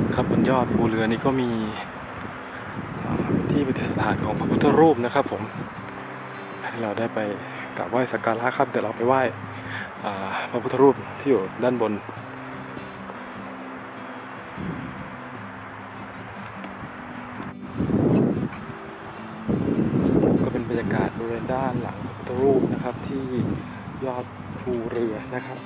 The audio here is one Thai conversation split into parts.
ครับบนยอดภูเรือนี้ก็มีที่ประดิษฐานของพระพุทธรูปนะครับผมให้เราได้ไปกราบไหว้สักการะครับเดี๋ยวเราไปไหว้พระพุทธรูปที่อยู่ด้านบนก็เป็นบรรยากาศบริเวณด้านหลังพระพุทธรูปนะครับที่ยอดภูเรือนะครับ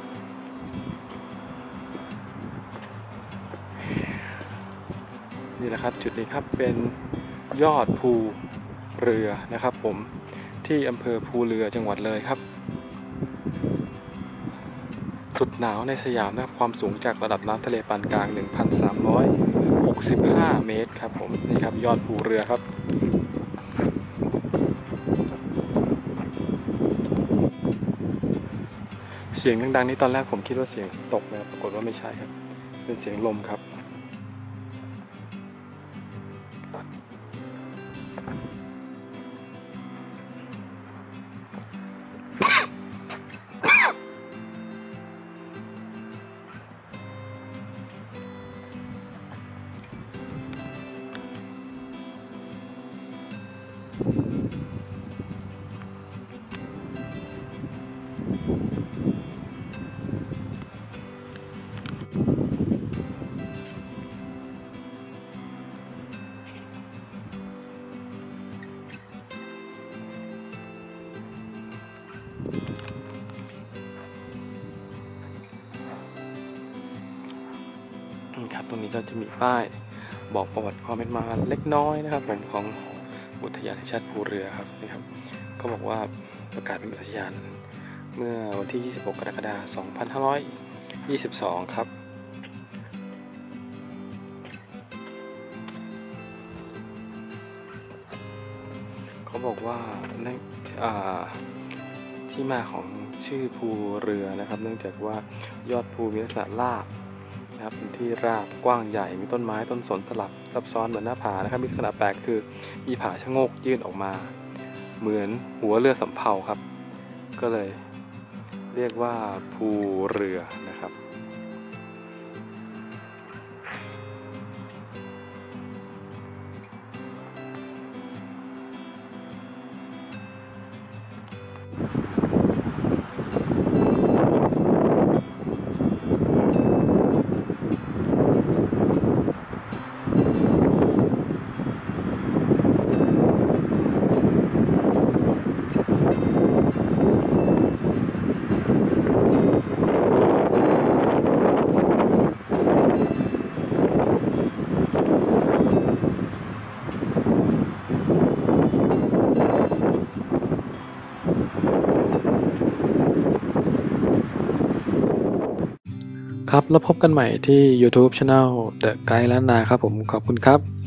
นี่แหละครับจุดนี้ครับเป็นยอดภูเรือนะครับผมที่อำเภอภูเรือจังหวัดเลยครับสุดหนาวในสยามนะครับความสูงจากระดับน้ำทะเลปานกลาง 1,365 เมตรครับผมนี่ครับยอดภูเรือครับเสียงดังๆนี้ตอนแรกผมคิดว่าเสียงตกนะปรากฏว่าไม่ใช่ครับเป็นเสียงลมครับครับตรงนี้ก็จะมีป้ายบอกประวัติความเป็นมาเล็กน้อยนะครับผมของอุทยานแห่งชาติภูเรือครับนี่ครับก็บอกว่าประกาศเป็นอุทยานเมื่อวันที่ 26 กรกฎาคม 2522 ครับเขาบอกว่าที่มาของชื่อภูเรือนะครับเนื่องจากว่ายอดภูมีลักษณะราบนะครับเป็นที่ราบกว้างใหญ่มีต้นไม้ต้นสนสลับซับซ้อนเหมือนหน้าผานะครับมีลักษณะแปลกคือมีผาชะโงกยื่นออกมาเหมือนหัวเรือสำเภาครับก็เลยเรียกว่าภูเรือนะครับครับแล้วพบกันใหม่ที่ YouTube Channel The Guide ล้านนาครับผมขอบคุณครับ